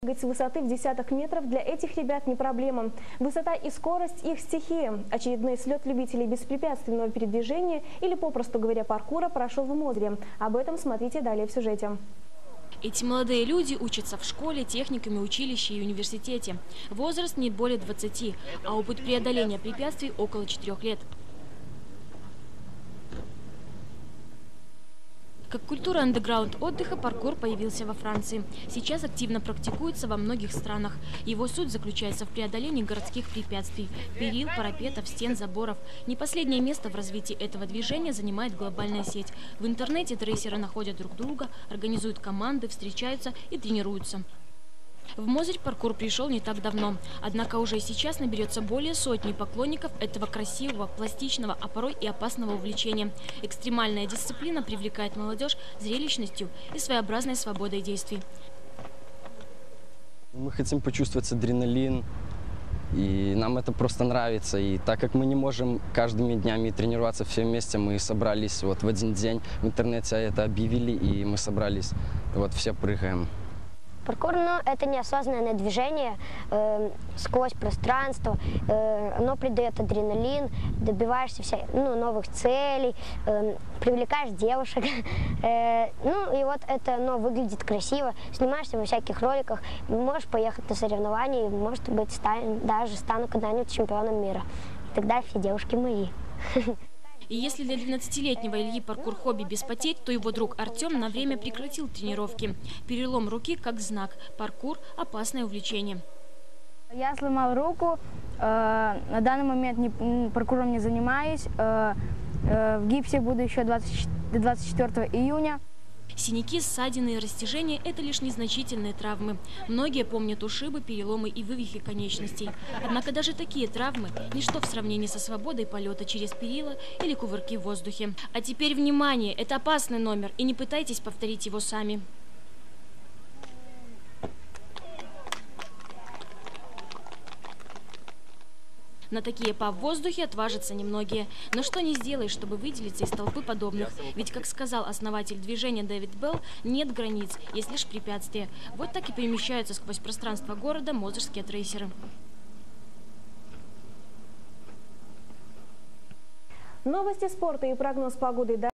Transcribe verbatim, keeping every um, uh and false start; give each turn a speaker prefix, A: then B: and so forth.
A: С высоты в десяток метров для этих ребят не проблема. Высота и скорость – их стихия. Очередной слет любителей беспрепятственного передвижения или, попросту говоря, паркура прошел в Модре. Об этом смотрите далее в сюжете.
B: Эти молодые люди учатся в школе, техникуме, училище и университете. Возраст не более двадцати, а опыт преодоления препятствий около четырех лет. Как культура андеграунд отдыха, паркур появился во Франции. Сейчас активно практикуется во многих странах. Его суть заключается в преодолении городских препятствий – перил, парапетов, стен, заборов. Не последнее место в развитии этого движения занимает глобальная сеть. В интернете трейсеры находят друг друга, организуют команды, встречаются и тренируются. В Мозырь паркур пришел не так давно, однако уже сейчас наберется более сотни поклонников этого красивого, пластичного, а порой и опасного увлечения. Экстремальная дисциплина привлекает молодежь зрелищностью и своеобразной свободой действий.
C: Мы хотим почувствовать адреналин, и нам это просто нравится. И так как мы не можем каждыми днями тренироваться все вместе, мы собрались вот в один день, в интернете это объявили, и мы собрались, вот все прыгаем.
D: Паркур, ну, это неосознанное движение э, сквозь пространство, э, оно придает адреналин, добиваешься вся, ну, новых целей, э, привлекаешь девушек. Э, ну и вот это оно выглядит красиво, снимаешься во всяких роликах, можешь поехать на соревнования, может быть, стань, даже стану когда-нибудь чемпионом мира. Тогда все девушки мои.
B: И если для двенадцатилетнего Ильи паркур хобби без потерь, то его друг Артем на время прекратил тренировки. Перелом руки как знак. Паркур – опасное увлечение.
E: Я сломал руку. Э, на данный момент не, паркуром не занимаюсь. Э, э, в гипсе буду еще двадцать четвёртого июня.
B: Синяки, ссадины и растяжения – это лишь незначительные травмы. Многие помнят ушибы, переломы и вывихи конечностей. Однако даже такие травмы – ничто в сравнении со свободой полета через перила или кувырки в воздухе. А теперь внимание! Это опасный номер, и не пытайтесь повторить его сами. На такие па в воздухе отважатся немногие. Но что не сделаешь, чтобы выделиться из толпы подобных? Ведь, как сказал основатель движения Дэвид Белл, нет границ, есть лишь препятствия. Вот так и перемещаются сквозь пространство города мозырские трейсеры.
A: Новости спорта и прогноз погоды.